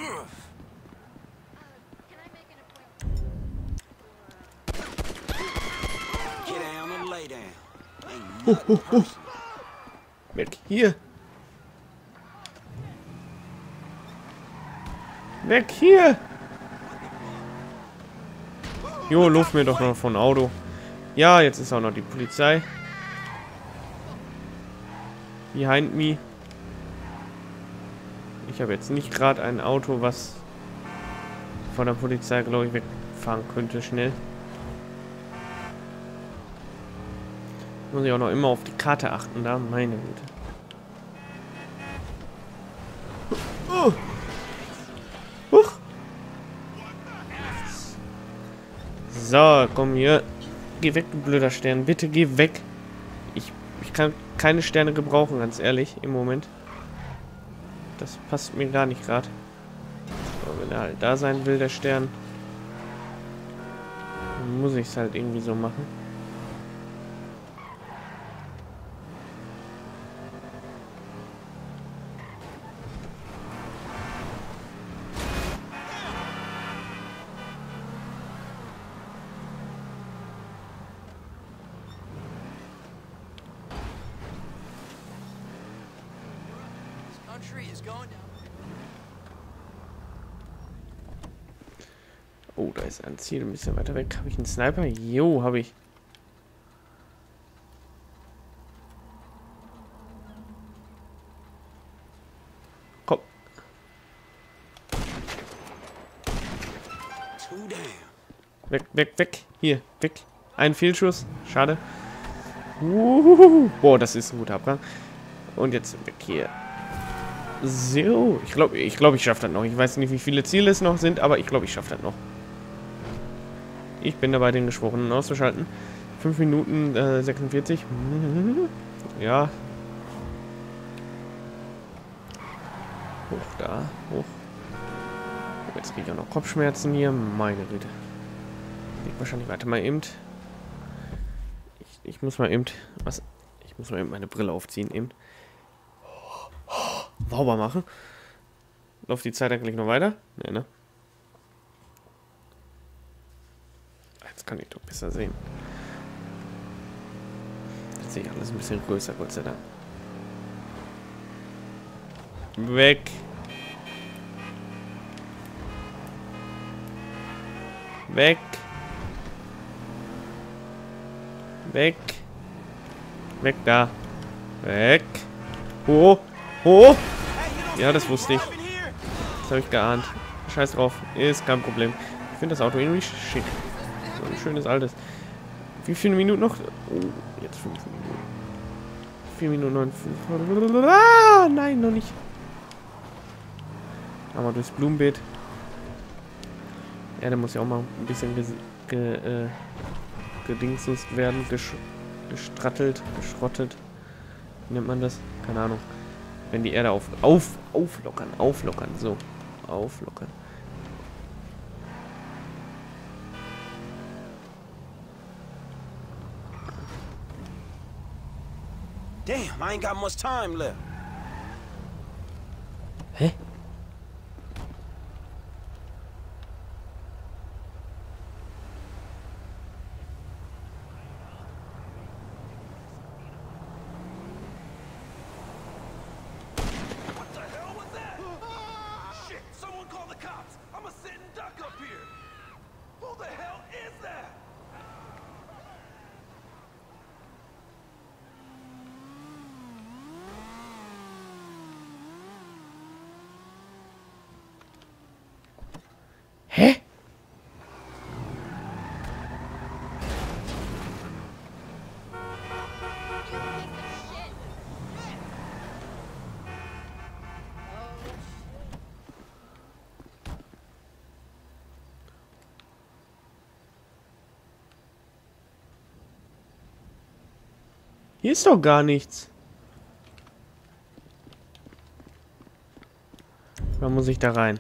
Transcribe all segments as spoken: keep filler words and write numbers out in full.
Oh, oh, oh. Weg hier. Weg hier. Jo, luft mir doch noch von Auto. Ja, jetzt ist auch noch die Polizei. Behind me. Ich habe jetzt nicht gerade ein Auto, was von der Polizei, glaube ich, wegfahren könnte schnell. Muss ich auch noch immer auf die Karte achten, da, meine Güte. Oh. Huch. So, komm hier. Geh weg, du blöder Stern. Bitte geh weg. Ich, ich kann keine Sterne gebrauchen, ganz ehrlich, im Moment. Das passt mir gar nicht gerade. So, wenn er halt da sein will, der Stern, dann muss ich es halt irgendwie so machen. Oh, da ist ein Ziel ein bisschen weiter weg. Habe ich einen Sniper? Jo, habe ich. Komm. Weg, weg, weg. Hier, weg. Ein Fehlschuss. Schade. Uhuhu. Boah, das ist ein guter Abgang. Und jetzt weg hier. So. Ich glaube, ich, glaub, ich schaffe das noch. Ich weiß nicht, wie viele Ziele es noch sind, aber ich glaube, ich schaffe das noch. Ich bin dabei, den Geschworenen auszuschalten. fünf Minuten äh, sechsundvierzig. Ja. Hoch da. Hoch. Oh, jetzt kriege ich auch noch Kopfschmerzen hier. Meine Güte. Liegt wahrscheinlich. Warte mal eben. Ich, ich muss mal eben. Was? Ich muss mal eben meine Brille aufziehen. Eben. Sauber machen. Läuft die Zeit eigentlich noch weiter? Nee, ne? Jetzt kann ich doch besser sehen. Jetzt sehe ich alles ein bisschen größer, Gott sei Dank. Weg. Weg. Weg. Weg da. Weg. Ho. Ho. Ja, das wusste ich. Das habe ich geahnt. Scheiß drauf. Ist kein Problem. Ich finde das Auto irgendwie schick. So ein schönes altes. Wie viele Minuten noch? Oh, jetzt fünf Minuten. vier Minuten neun. Ah, nein, noch nicht. Aber durchs Blumenbeet. Ja, der muss ja auch mal ein bisschen ge, ge, äh, gedingst werden. Gesch, gestrattelt, geschrottet. Wie nennt man das? Keine Ahnung. Wenn die Erde auf, auf, auflockern, auflockern, so. Auflockern. Damn, I ain't got much time left. Hä? What the hell was that? Shit, someone call the cops. I'm a sitting duck up here. Who the hell is that? Hä? Hier ist doch gar nichts. Wann muss ich da rein?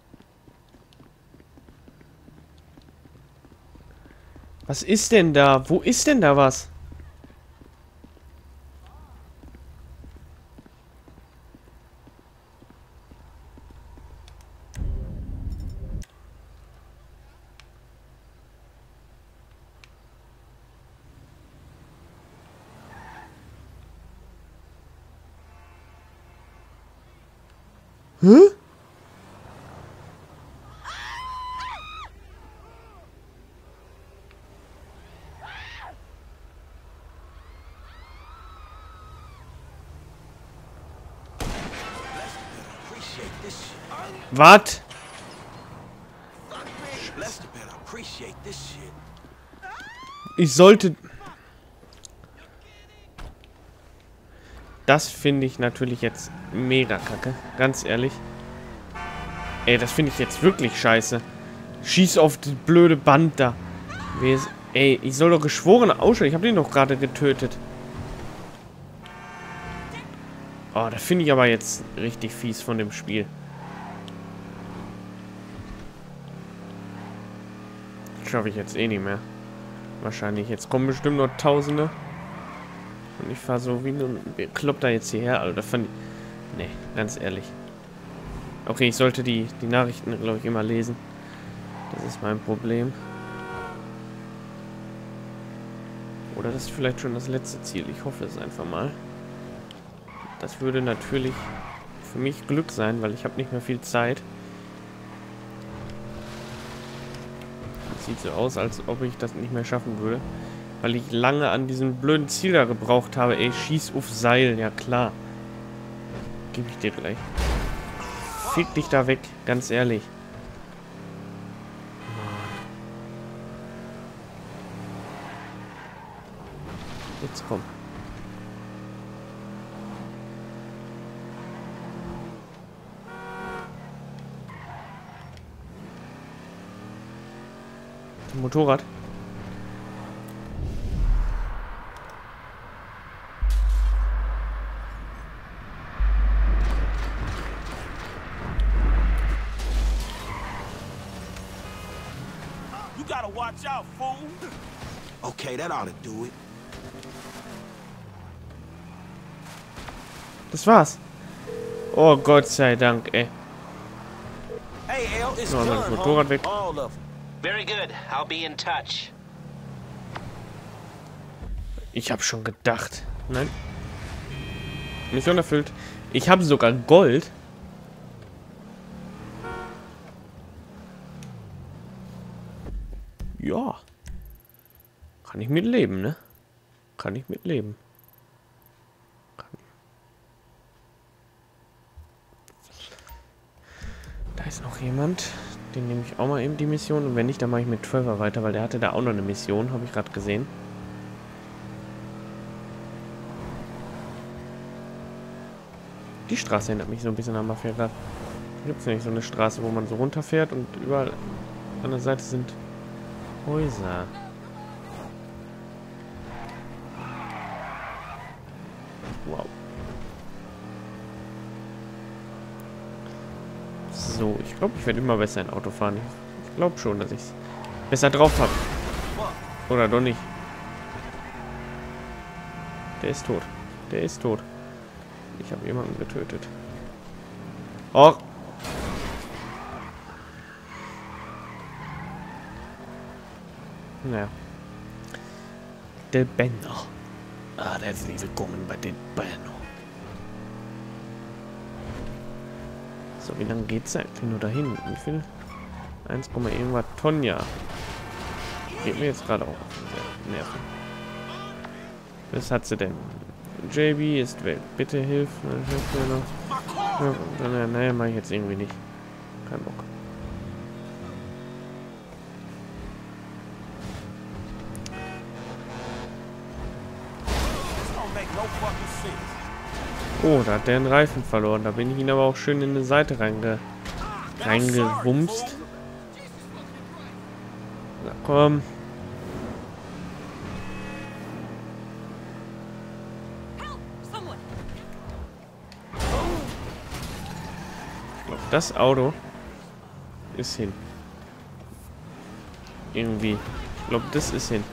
Was ist denn da? Wo ist denn da was? Hä? Was? Ich sollte... Das finde ich natürlich jetzt mega kacke. Ganz ehrlich. Ey, das finde ich jetzt wirklich scheiße. Schieß auf das blöde Band da. Ey, ich soll doch Geschworene ausstellen. Ich habe den doch gerade getötet. Oh, das finde ich aber jetzt richtig fies von dem Spiel. Schaffe ich jetzt eh nicht mehr. Wahrscheinlich. Jetzt kommen bestimmt noch Tausende. Und ich fahre so wie ein Bekloppter jetzt hierher. Also, das fand ich... Nee, ganz ehrlich. Okay, ich sollte die, die Nachrichten, glaube ich, immer lesen. Das ist mein Problem. Oder das ist vielleicht schon das letzte Ziel. Ich hoffe es einfach mal. Das würde natürlich für mich Glück sein, weil ich habe nicht mehr viel Zeit. Sieht so aus, als ob ich das nicht mehr schaffen würde. Weil ich lange an diesem blöden Ziel da gebraucht habe. Ey, schieß auf Seil. Ja, klar. Gebe ich dir gleich. Fick dich da weg. Ganz ehrlich. Jetzt komm. Motorrad. You gotta watch out, fool. Okay, that ought to do it. Das war's. Oh Gott sei Dank, ey. Hey, L, it's So, done, das Motorrad weg. All of them. Very good. I'll be in touch. Ich habe schon gedacht. Nein. Mission erfüllt. Ich habe sogar Gold. Ja. Kann ich mit leben, ne? Kann ich mit leben. Kann. Da ist noch jemand. Den nehme ich auch mal eben die Mission. Und wenn nicht, dann mache ich mit Trevor weiter, weil der hatte da auch noch eine Mission, habe ich gerade gesehen. Die Straße erinnert mich so ein bisschen an Mafia gerade. Gibt es nämlich so eine Straße, wo man so runterfährt und überall an der Seite sind Häuser. Wow. So, ich glaube, ich werde immer besser in Auto fahren. Ich, ich glaube schon, dass ich es besser drauf habe. Oder doch nicht. Der ist tot. Der ist tot. Ich habe jemanden getötet. Oh. Naja. Del Benno. Ah, herzlich willkommen bei Del Benno. So, wie lange geht's eigentlich nur dahin? Wie viel? eins, irgendwas Tonnen, ja. Geht mir jetzt gerade auch auf den Nerven. Was hat sie denn? J B ist weg. Bitte hilf. Hilf mir noch. Ja, dann, naja, mache ich jetzt irgendwie nicht. Kein Bock. Oh, da hat der einen Reifen verloren. Da bin ich ihn aber auch schön in eine Seite reinge reingewumst. Na komm. Ich glaube, das Auto ist hin. Irgendwie. Ich glaube, das ist hin.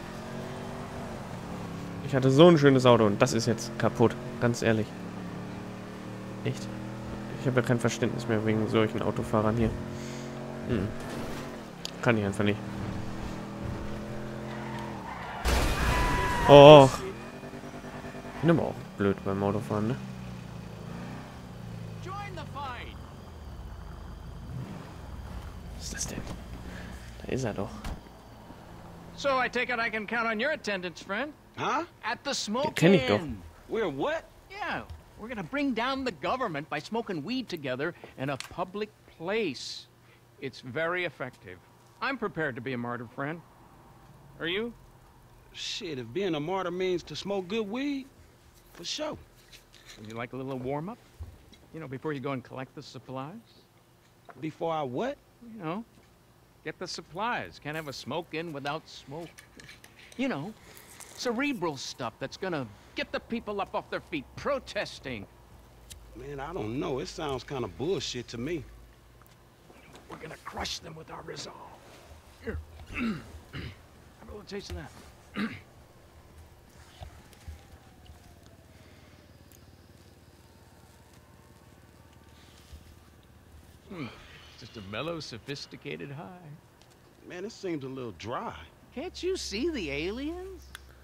Ich hatte so ein schönes Auto und das ist jetzt kaputt. Ganz ehrlich. Echt? Ich habe ja kein Verständnis mehr wegen solchen Autofahrern hier. Hm. Kann ich einfach nicht. Oh. Ich bin aber auch blöd beim Autofahren, ne? Was ist das denn? Da ist er doch. So I take it I can count on your attendance, friend. Huh? At the smoke kenn ich doch. inn. We're what? Yeah, we're gonna bring down the government by smoking weed together in a public place. It's very effective. I'm prepared to be a martyr, friend. Are you? Shit, if being a martyr means to smoke good weed, for sure. Would you like a little warm-up? You know, before you go and collect the supplies? Before I what? You know, get the supplies. Can't have a smoke in without smoke. You know, cerebral stuff that's gonna get the people up off their feet, protesting. Man, I don't know. It sounds kind of bullshit to me. We're gonna crush them with our resolve. Here. Have a little taste of that. Hmm. Just a mellow, sophisticated high. Man, it seems a little dry. Can't you see the aliens?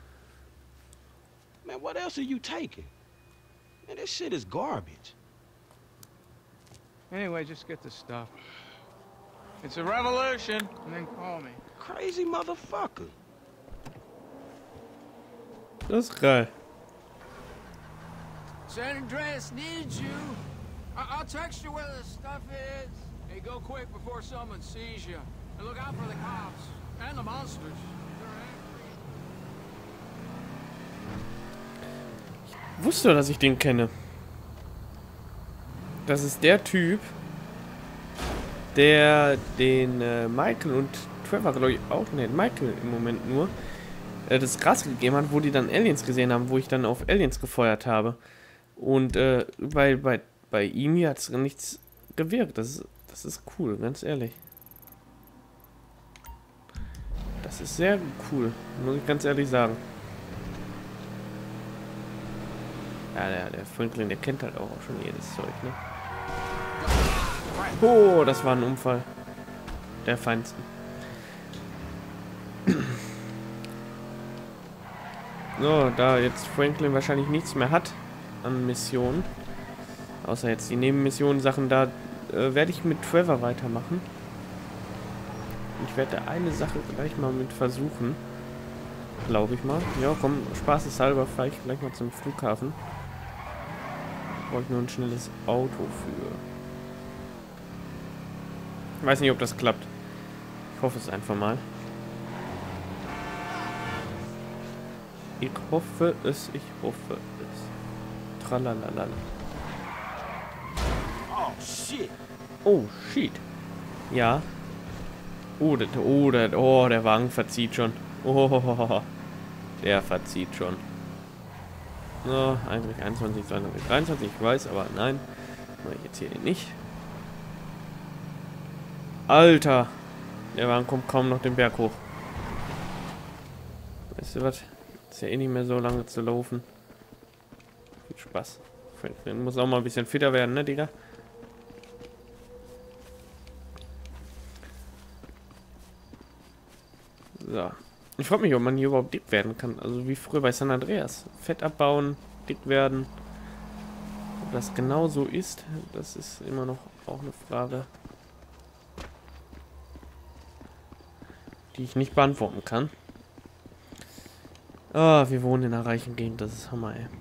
Man, what else are you taking? Man, this shit is garbage. Anyway, just get the stuff. It's a revolution, and then call me. Crazy motherfucker. Das ist geil. San Andreas needs you. I I'll text you where the stuff is. Hey, go quick before someone sees you. And look out for the cops and the monsters. They're angry. Ich wusste, dass ich den kenne. Das ist der Typ, der den äh, Michael und Trevor, glaube ich, auch nicht, Michael im Moment nur, äh, das Gras gegeben hat, wo die dann Aliens gesehen haben, wo ich dann auf Aliens gefeuert habe. Und äh, bei, bei, bei ihm hier hat es nichts gewirkt. Das ist, das ist cool, ganz ehrlich. Das ist sehr cool, muss ich ganz ehrlich sagen. Ja, der, der Franklin, der kennt halt auch schon jedes Zeug, ne? Oh, das war ein Unfall. Der feinsten. So, da jetzt Franklin wahrscheinlich nichts mehr hat an Missionen, außer jetzt die Nebenmissionen-Sachen, da äh, werde ich mit Trevor weitermachen. Ich werde eine Sache gleich mal mit versuchen. Glaube ich mal. Ja, komm, spaßeshalber fahre ich gleich mal zum Flughafen. Brauche ich nur ein schnelles Auto für. Ich weiß nicht, ob das klappt. Ich hoffe es einfach mal. Ich hoffe es, ich hoffe es. Tralalala. Oh, shit. Oh, shit. Ja. Oh, der, oh, der, oh, der Wagen verzieht schon. Oh, der verzieht schon. So, eigentlich einundzwanzig, zweiundzwanzig, dreiundzwanzig, ich weiß, aber nein. Mache ich jetzt hier nicht. Alter! Der Wagen kommt kaum noch den Berg hoch. Weißt du was? Ist ja eh nicht mehr so lange zu laufen. Viel Spaß. Franklin muss auch mal ein bisschen fitter werden, ne, Digga? So. Ich frage mich, ob man hier überhaupt dick werden kann. Also wie früher bei San Andreas. Fett abbauen, dick werden. Ob das genau so ist, das ist immer noch auch eine Frage, die ich nicht beantworten kann. Ah, wir wohnen in einer reichen Gegend, das ist Hammer, ey.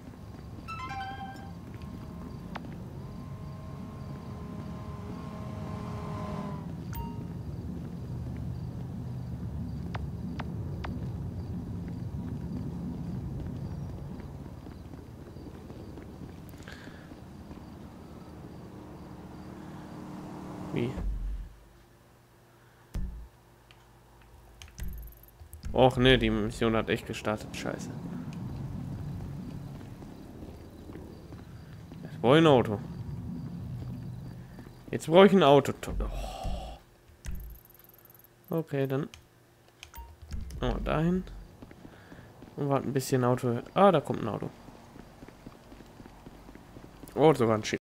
Wie? Och ne, die Mission hat echt gestartet. Scheiße. Jetzt brauche ich ein Auto. Jetzt brauche ich ein Auto. Oh. Okay, dann. Oh, dahin. Und warten ein bisschen Auto. Ah, da kommt ein Auto. Oh, sogar ein Schiff.